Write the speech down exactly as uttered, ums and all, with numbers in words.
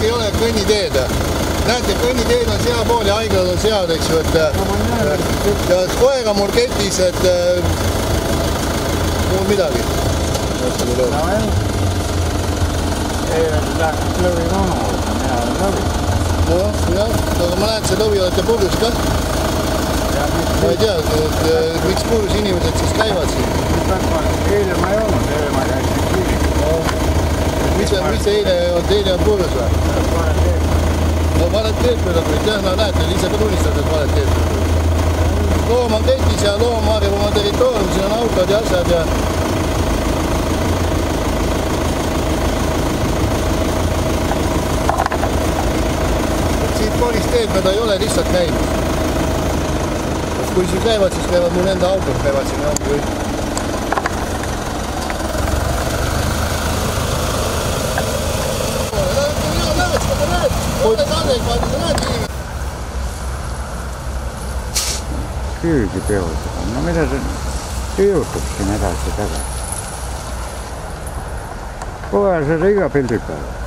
ei ole kõnniteed. Näete, kõnniteed on seapool ja haiglad on seal, eks ju, et ja koega mul ketis, et mul midagi. Ei, lähtid lõvi vanu, mina olen lõvi. No jah, aga ma näen, et see lõvi olete purjus ka. Ma ei tea, et miks purjus inimesed siis käivad siin. Eile ma ei olnud, eile ma käisin kliinikus. Mis eile on, teile on purjus või? Valet teed. No valet teed mööda tulid, jah, no näete, ise ka tunnistada, et valet teed mööda tulid. Loom on ketis ja loom harjub oma territoorium, siin on autod ja asjad ja siit kolist teed mööda ei ole lihtsalt käinud. Kui siin käivad, siis käivad mul enda autod, käivad siin ja ongi kõik. Küügi peoda. No mida see tüütub siin edasi tagasi? Kohe seda iga pildi peale.